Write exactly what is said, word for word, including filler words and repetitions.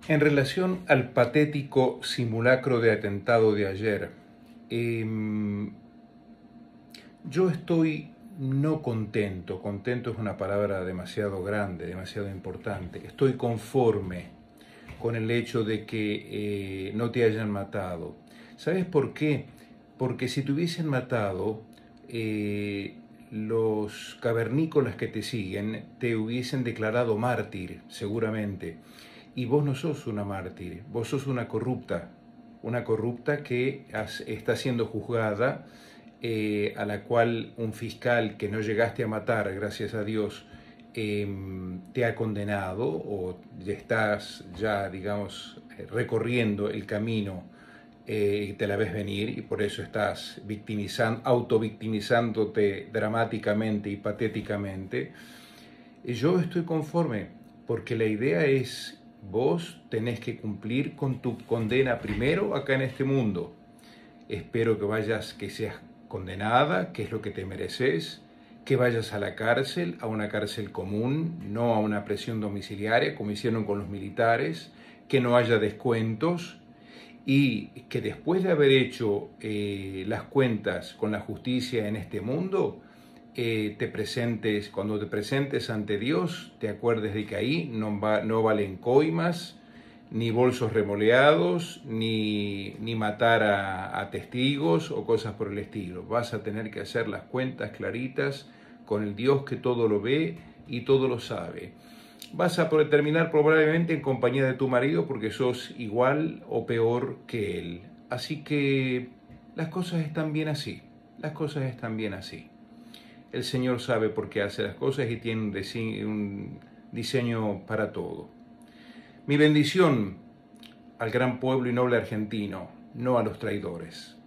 En relación al patético simulacro de atentado de ayer, eh, yo estoy no contento, contento es una palabra demasiado grande, demasiado importante, estoy conforme con el hecho de que eh, no te hayan matado. ¿Sabes por qué? Porque si te hubiesen matado, eh, los cavernícolas que te siguen te hubiesen declarado mártir, seguramente. Y vos no sos una mártir, vos sos una corrupta, una corrupta que has, está siendo juzgada, eh, a la cual un fiscal que no llegaste a matar, gracias a Dios, eh, te ha condenado o estás ya, digamos, recorriendo el camino eh, y te la ves venir y por eso estás victimizando, autovictimizándote dramáticamente y patéticamente. Yo estoy conforme porque la idea es vos tenés que cumplir con tu condena primero acá en este mundo. Espero que vayas, que seas condenada, que es lo que te mereces, que vayas a la cárcel, a una cárcel común, no a una prisión domiciliaria como hicieron con los militares, que no haya descuentos y que después de haber hecho eh, las cuentas con la justicia en este mundo, eh, te presentes, cuando te presentes ante Dios, te acuerdes de que ahí no, va, no valen coimas, ni bolsos remoleados, ni, ni matar a, a testigos o cosas por el estilo. Vas a tener que hacer las cuentas claritas con el Dios que todo lo ve y todo lo sabe. Vas a poder terminar probablemente en compañía de tu marido porque sos igual o peor que él. Así que las cosas están bien así, las cosas están bien así. El Señor sabe por qué hace las cosas y tiene un diseño, un diseño para todo. Mi bendición al gran pueblo y noble argentino, no a los traidores.